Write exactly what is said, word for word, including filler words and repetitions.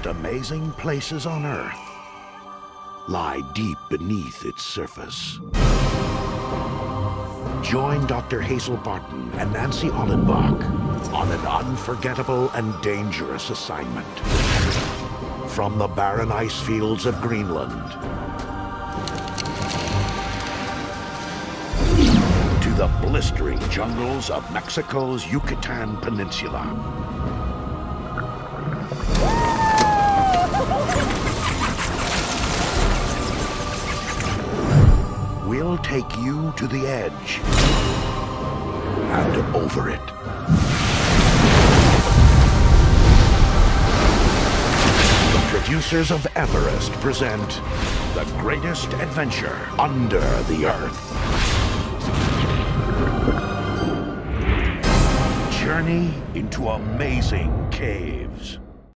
most amazing places on Earth lie deep beneath its surface. Join Doctor Hazel Barton and Nancy Ollenbach on an unforgettable and dangerous assignment. From the barren ice fields of Greenland to the blistering jungles of Mexico's Yucutan Peninsula. We'll take you to the edge and over it. The producers of Everest present the greatest adventure under the Earth. Journey into amazing caves.